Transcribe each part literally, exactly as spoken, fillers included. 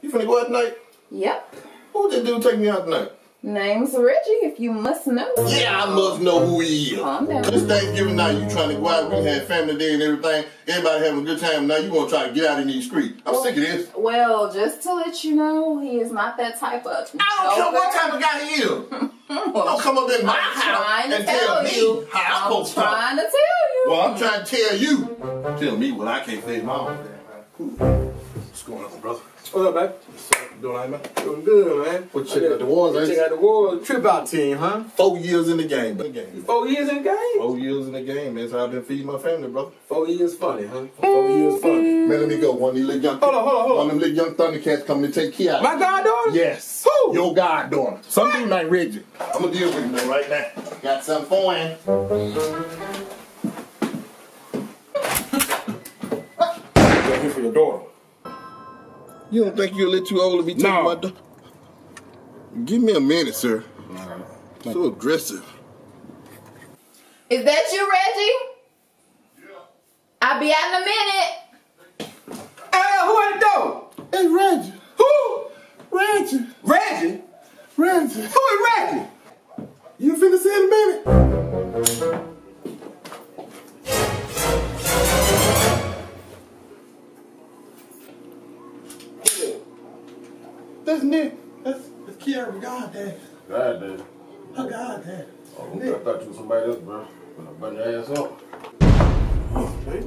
You finna go out tonight? Yep. Who that dude take me out tonight? Name's Reggie, if you must know. Yeah, I must know who he is. Calm down. Cause Thanksgiving night, you trying to go out, we had family day and everything. Everybody having a good time. Now you gonna try to get out in these streets. I'm well, sick of this. Well, just to let you know, he is not that type of joker. I don't care what type of guy he is. Well, don't come up in my I'm house and tell, tell you. me how I'm supposed to talk. I'm trying to tell you. Well, I'm trying to tell you. Tell me what I can't say my own damn. What's going on, brother? What's up, man? What's up? You doing all right, man? Doing good, man. What, check out the wars, eh? Check out the wars. Trip out team, huh? Four years in the game, but Four years in the game? Four years in the game. That's how I've been feeding my family, brother. Four years funny, huh? Four years funny. Man, let me go. One of these little young Hold on, hold on, hold on. One of them little young Thundercats coming to take care of my goddaughter? Yes. Who? Your goddaughter. Some dude named Reggie. I'm gonna deal with him right now. Got something for him. You're here for your daughter. You don't think you're a little too old to be taking no. my daughter? Give me a minute, sir. No. So aggressive. Is that you, Reggie? Yeah. I'll be out in a minute. Hey, who at the door? Hey, Reggie. Who? Reggie. Reggie? Reggie. Who is Reggie? You finna see in a minute. That's Nick. That's, that's Kiara. God, Dad. God, Dad. Oh, God, Dad. Oh, I thought you was somebody else, bro. When I button your ass up. Okay.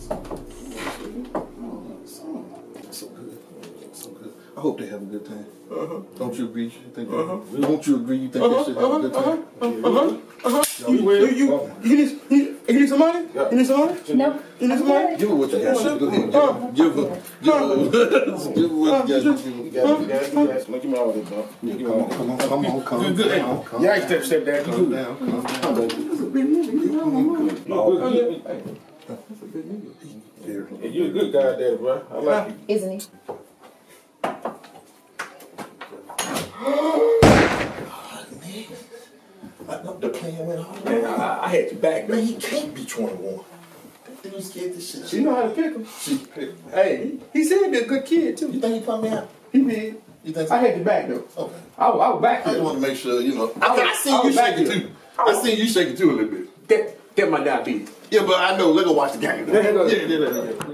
So good. So good. I hope they have a good time. Uh-huh. Don't you agree? You think uh-huh. they, don't you agree? You think uh-huh. they should have uh-huh. a good time? Uh-huh. Uh-huh. Uh-huh. You, you, you, you, need, you, you need some money? Yeah. You need some money? No. You need some money? Give her what you got. Go ahead. Give her. Give her. Give her what you got. You got it, you got it, you got it. Give me all this, bro. Yeah, come on, come on, come on, come on. Good, good. Come Yeah, step, step down. Calm down, calm down. That's a big nigga. No, good. That's a big nigga. Yeah, you a good guy, Dad, bro. I like you. Isn't he? I know the plan went all Man, I, I had your back, man, man. he can't be twenty-one. That dude scared this shit. She know how to pick him. She pick him. Hey, he, he said he'd be a good kid, too. You think he put me out? He did. You think so? I had your back, though. Okay. I, I was back I just here. want to make sure, you know. I was- I, I seen I you was back shaking here. too. I seen you shaking too a little bit. That, that my diabetes. Yeah, but I know. Let go watch the game. Yeah, yeah, yeah, yeah, yeah.